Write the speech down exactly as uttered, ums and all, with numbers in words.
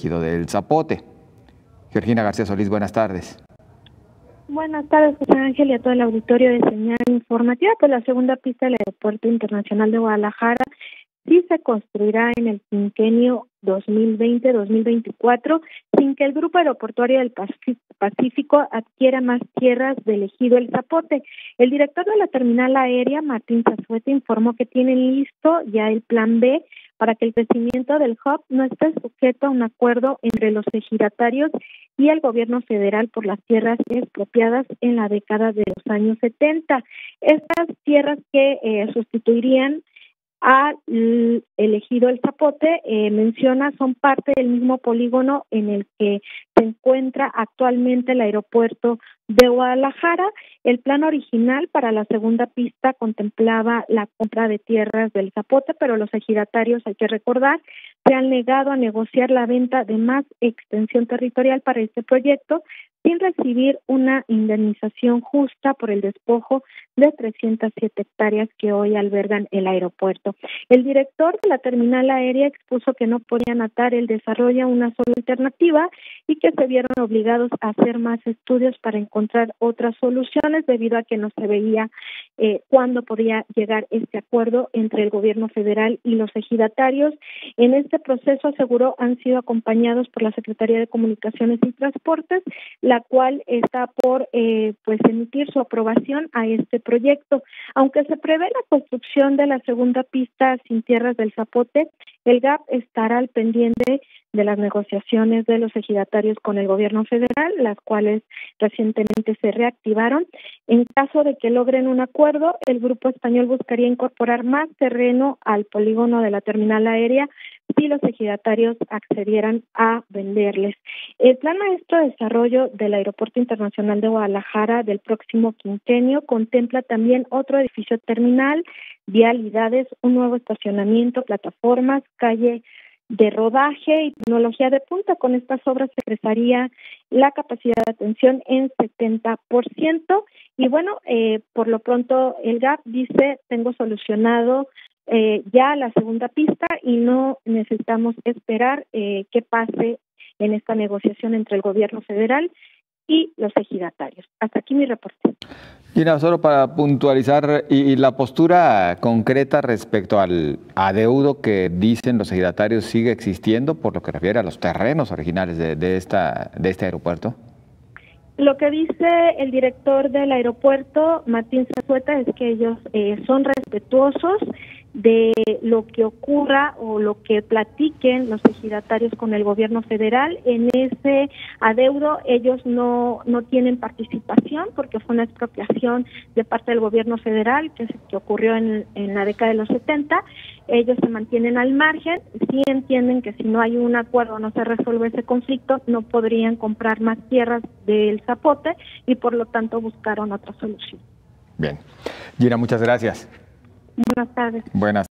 ejido del Zapote. Georgina García Solís, buenas tardes. Buenas tardes, José Ángel, y a todo el auditorio de Señal Informativa. Pues la segunda pista del Aeropuerto Internacional de Guadalajara sí se construirá en el quinquenio dos mil veinte a dos mil veinticuatro, sin que el Grupo Aeroportuario del Pacífico adquiera más tierras del ejido El Zapote. El director de la terminal aérea, Martín Zazueta, informó que tienen listo ya el plan B para que el crecimiento del hub no esté sujeto a un acuerdo entre los ejidatarios y el gobierno federal por las tierras expropiadas en la década de los años setenta. Estas tierras que eh, sustituirían al ejido El Zapote, eh, menciona, son parte del mismo polígono en el que se encuentra actualmente el aeropuerto de Guadalajara. El plan original para la segunda pista contemplaba la compra de tierras del Zapote, pero los ejidatarios, hay que recordar, se han negado a negociar la venta de más extensión territorial para este proyecto, sin recibir una indemnización justa por el despojo de trescientas siete hectáreas que hoy albergan el aeropuerto. El director de la terminal aérea expuso que no podían atar el desarrollo a una sola alternativa y que se vieron obligados a hacer más estudios para encontrar otras soluciones, debido a que no se veía eh, cuándo podía llegar este acuerdo entre el gobierno federal y los ejidatarios. En este proceso, aseguró, han sido acompañados por la Secretaría de Comunicaciones y Transportes, la cual está por eh, pues emitir su aprobación a este proyecto. Aunque se prevé la construcción de la segunda pista sin tierras del Zapote, el G A P estará al pendiente de las negociaciones de los ejidatarios con el gobierno federal, las cuales recientemente se reactivaron. En caso de que logren un acuerdo, el grupo español buscaría incorporar más terreno al polígono de la terminal aérea si los ejidatarios accedieran a venderles. El Plan Maestro de Desarrollo del Aeropuerto Internacional de Guadalajara del próximo quinquenio contempla también otro edificio terminal, vialidades, un nuevo estacionamiento, plataformas, calle de rodaje y tecnología de punta. Con estas obras se crecería la capacidad de atención en setenta por ciento. Y bueno, eh, por lo pronto el G A P dice, tengo solucionado eh, ya la segunda pista y no necesitamos esperar eh, qué pase en esta negociación entre el gobierno federal y los ejidatarios. Hasta aquí mi reporte. Gina, solo para puntualizar, y, y la postura concreta respecto al adeudo que dicen los ejidatarios sigue existiendo por lo que refiere a los terrenos originales de, de, esta, de este aeropuerto. Lo que dice el director del aeropuerto, Martín Zazueta, es que ellos eh, son respetuosos de lo que ocurra o lo que platiquen los ejidatarios con el gobierno federal. En ese adeudo ellos no no tienen participación porque fue una expropiación de parte del gobierno federal que, que ocurrió en, en la década de los setenta. Ellos se mantienen al margen, sí entienden que si no hay un acuerdo, no se resuelve ese conflicto, no podrían comprar más tierras del Zapote y por lo tanto buscaron otra solución. Bien. Gina, muchas gracias. Buenas tardes. Buenas